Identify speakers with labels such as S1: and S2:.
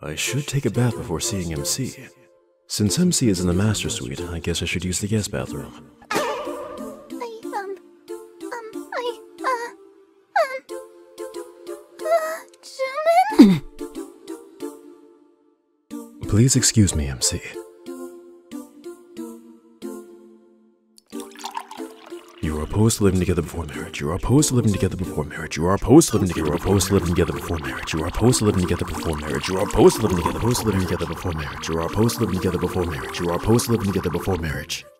S1: I should take a bath before seeing MC. Since MC is in the master suite, I guess I should use the guest bathroom.
S2: Jimin?
S1: Please excuse me, MC. You are opposed to living together before marriage. You are opposed to living together before marriage. You are opposed to living together. You are opposed to living together before marriage. You are opposed to living together before marriage. You are opposed to living together. Opposed to living together before marriage. You are opposed to living together before marriage. You are opposed to living together before marriage.